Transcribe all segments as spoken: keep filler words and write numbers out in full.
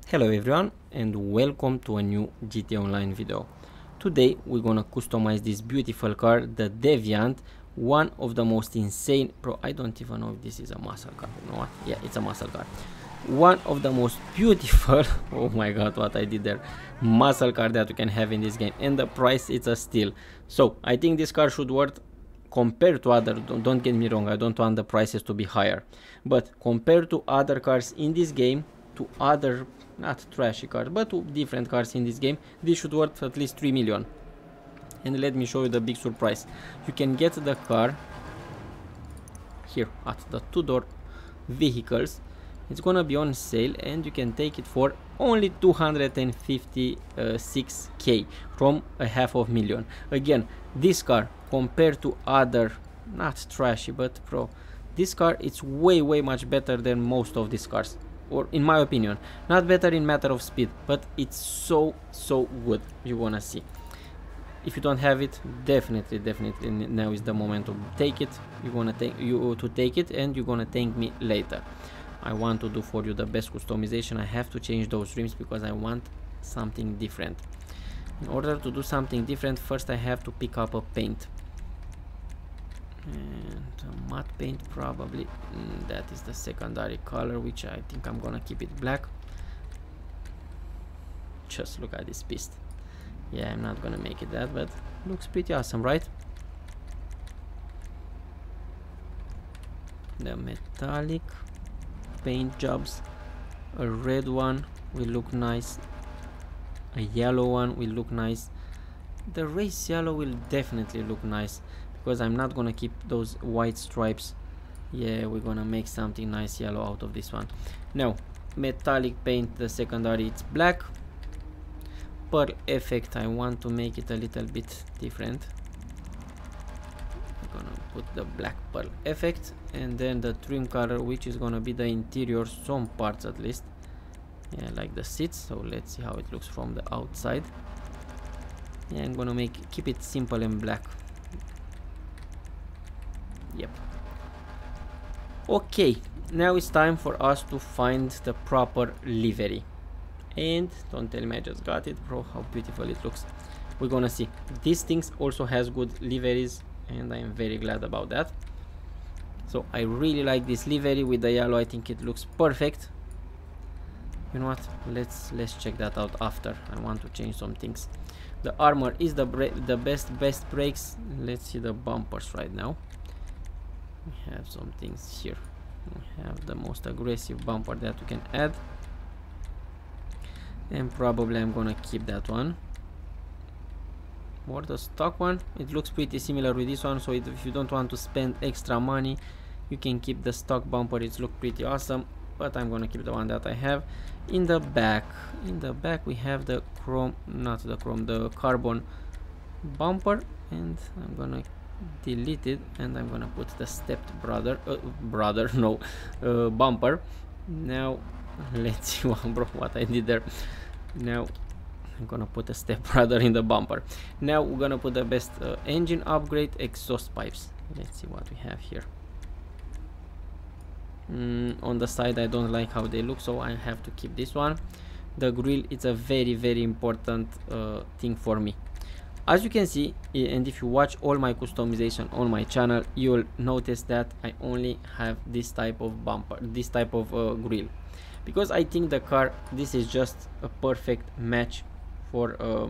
Hello everyone and welcome to a new G T A Online video. Today we're gonna customize this beautiful car, the Deviant, one of the most insane, bro, I don't even know if this is a muscle car, you know what? Yeah, it's a muscle car. One of the most beautiful, oh my god, what I did there, muscle car that you can have in this game, and the price it's a steal. So I think this car should worth, compared to other, don't, don't get me wrong, I don't want the prices to be higher, but compared to other cars in this game, to other, not trashy cars, but to different cars in this game, this should worth at least three million. And let me show you the big surprise. You can get the car here at the two-door vehicles. It's gonna be on sale and you can take it for only two hundred fifty-six K from a half of million. Again, this car compared to other, not trashy, but bro, this car it's way way much better than most of these cars, or in my opinion, not better in matter of speed, but it's so so good. You wanna see. If you don't have it, definitely definitely now is the moment to take it. You wanna take you to take it and you're gonna thank me later. I want to do for you the best customization. I have to change those rims because I want something different. In order to do something different, first I have to pick up a paint. And a matte paint probably. Mm, that is the secondary color, which I think I'm gonna keep it black. Just look at this beast. Yeah, I'm not gonna make it that, but looks pretty awesome, right? The metallic paint jobs, a red one will look nice, a yellow one will look nice, the race yellow will definitely look nice because I'm not gonna keep those white stripes. Yeah, we're gonna make something nice yellow out of this one. Now metallic paint, the secondary it's black. Pearl effect, I want to make it a little bit different. I'm gonna put the black pearl effect, and then the trim color, which is gonna be the interior, some parts at least, yeah, like the seats. So let's see how it looks from the outside. Yeah, I'm gonna make keep it simple and black. Yep. Okay, now it's time for us to find the proper livery. And don't tell me I just got it, bro, how beautiful it looks. We're gonna see. These things also has good liveries and I am very glad about that. So I really like this livery with the yellow. I think it looks perfect. You know what, let's let's check that out after. I want to change some things. The armor is the the best best brakes. Let's see the bumpers right now. We have some things here. We have the most aggressive bumper that you can add, and probably I'm gonna keep that one. Or the stock one, it looks pretty similar with this one, so it, if you don't want to spend extra money, you can keep the stock bumper. It's look pretty awesome, but I'm gonna keep the one that I have. In the back, in the back we have the chrome, not the chrome, the carbon bumper, and I'm gonna delete it and I'm gonna put the stepped brother uh, brother no uh, bumper. Now let's see what, bro, what I did there. Now I'm gonna put a step brother in the bumper. Now we're gonna put the best uh, engine upgrade, exhaust pipes. Let's see what we have here. Mm, on the side I don't like how they look, so I have to keep this one. The grill, it's a very very important uh, thing for me. As you can see, and if you watch all my customization on my channel, you'll notice that I only have this type of bumper, this type of uh, grill, because I think the car, this is just a perfect match for uh,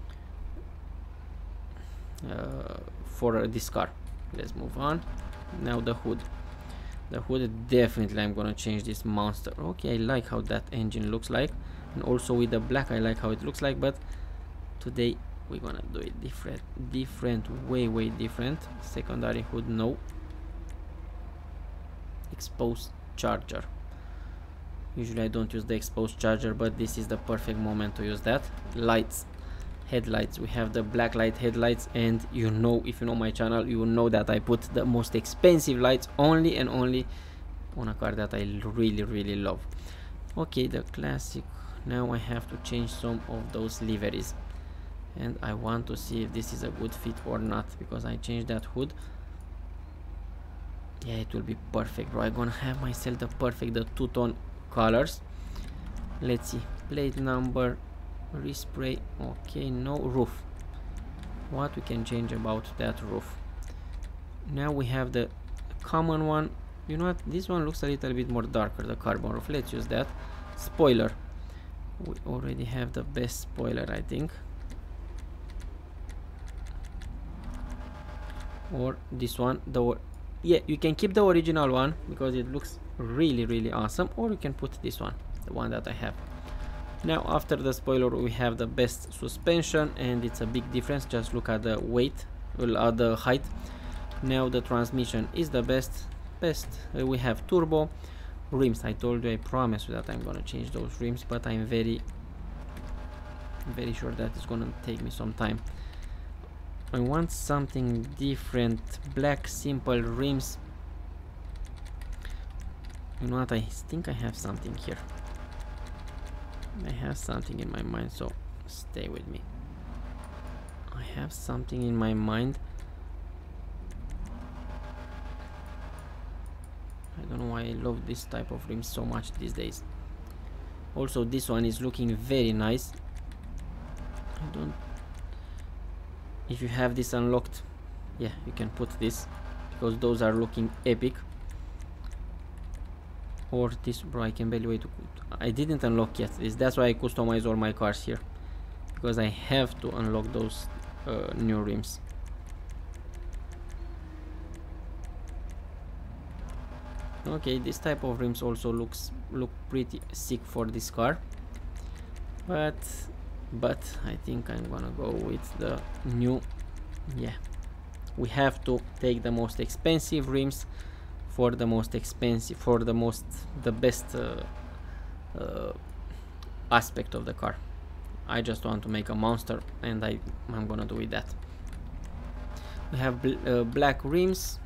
uh, for uh, this car. Let's move on. Now the hood. The hood, definitely I'm gonna change this monster. Okay, I like how that engine looks like, and also with the black I like how it looks like, but today we're gonna do it different, different, way way different. Secondary hood, no. Exposed charger. Usually I don't use the exposed charger, but this is the perfect moment to use that. Lights, headlights, we have the black light headlights, and you know, if you know my channel, you know that I put the most expensive lights only and only on a car that I really really love. Okay, the classic. Now I have to change some of those liveries, and I want to see if this is a good fit or not, because I changed that hood. Yeah, it will be perfect, bro. I'm gonna have myself the perfect, the two-tone colors. Let's see. plate number, respray. Okay, no roof. What we can change about that roof? Now we have the common one. You know what, this one looks a little bit more darker, the carbon roof. Let's use that. Spoiler, we already have the best spoiler, I think. Or this one, the yeah, you can keep the original one because it looks really really awesome, or you can put this one, the one that I have. Now after the spoiler we have the best suspension, and it's a big difference. Just look at the weight, well, at the height. Now the transmission is the best best uh, we have turbo. Rims, I told you, I promise you that I'm gonna change those rims, but I'm very very sure that it's gonna take me some time. I want something different. Black simple rims. You know what, I think I have something here. I have something in my mind, so stay with me. I have something in my mind. I don't know why I love this type of rims so much these days. Also this one is looking very nice. I don't, if you have this unlocked, yeah, you can put this because those are looking epic. Or this, bro, I can barely wait to, I didn't unlock yet this, that's why I customize all my cars here, because I have to unlock those uh, new rims. Okay, this type of rims also looks look pretty sick for this car, but but I think I'm gonna go with the new. Yeah, we have to take the most expensive rims for the most expensive for the most the best uh, uh, aspect of the car. I just want to make a monster, and I I'm gonna do with that. We have bl uh, black rims,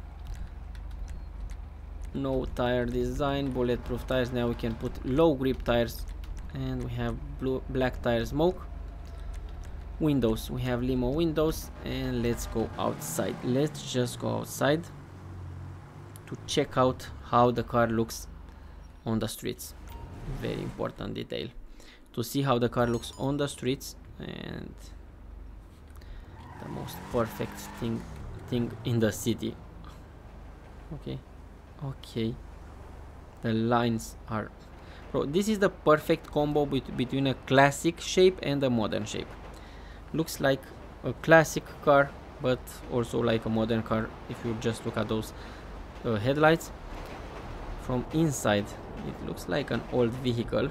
no tire design, bulletproof tires. Now we can put low grip tires, and we have blue black tire smoke. Windows, we have limo windows, and let's go outside. Let's just go outside to check out how the car looks on the streets. Very important detail to see how the car looks on the streets, and the most perfect thing thing in the city. Okay, okay, the lines are, bro, this is the perfect combo bet between a classic shape and a modern shape. Looks like a classic car, but also like a modern car if you just look at those uh, headlights. From inside it looks like an old vehicle.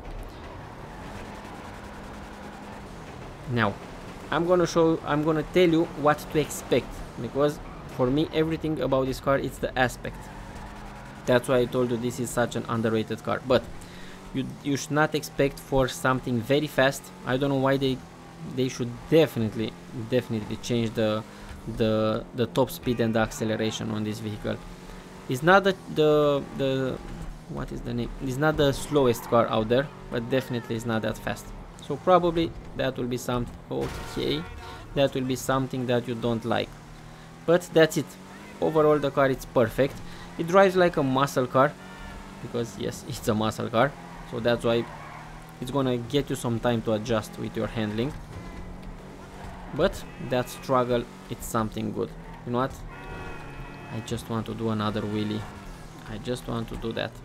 Now I'm gonna show I'm gonna tell you what to expect, because for me everything about this car is the aspect. That's why I told you this is such an underrated car. But you you should not expect for something very fast. I don't know why they they should definitely definitely change the the the top speed and the acceleration on this vehicle. It's not the the, the what is the name it's not the slowest car out there, but definitely it's not that fast. So probably that will be something, okay, that will be something that you don't like, but that's it. Overall the car is perfect. It drives like a muscle car, because yes, it's a muscle car, so that's why it's gonna get you some time to adjust with your handling. But that struggle, it's something good. You know what, I just want to do another wheelie. I just want to do that.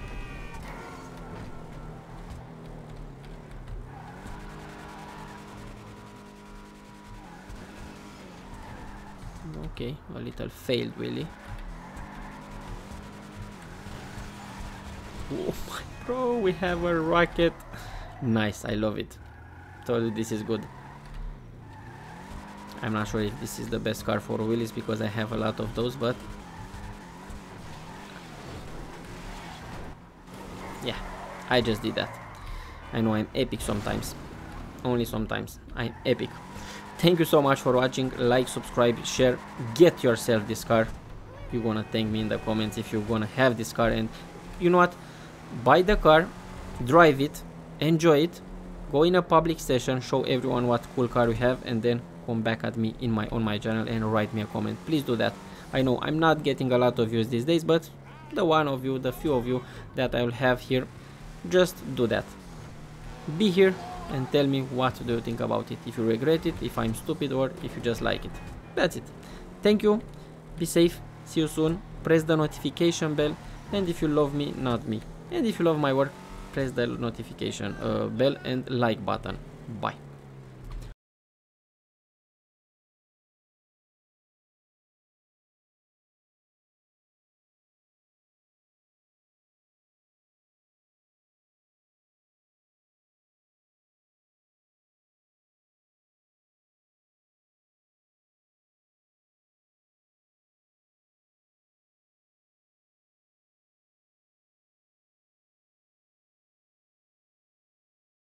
Okay, a little failed wheelie. Oh my, bro, we have a rocket. Nice, I love it. Told you this is good. I'm not sure if this is the best car for wheelies because I have a lot of those, but yeah, I just did that. I know I'm epic sometimes, only sometimes I'm epic. Thank you so much for watching. Like, subscribe, share, get yourself this car. You're gonna thank me in the comments if you're gonna have this car. And you know what, buy the car, drive it, enjoy it, go in a public session, show everyone what cool car you have, and then come back at me in my on my channel and write me a comment. Please do that. I know I'm not getting a lot of views these days, but the one of you, the few of you that I will have here, just do that. be here and tell me what do you think about it, if you regret it, if I'm stupid, or if you just like it. That's it. Thank you, be safe, see you soon, press the notification bell, and if you love me, not me, and if you love my work, press the notification uh, bell and like button. Bye.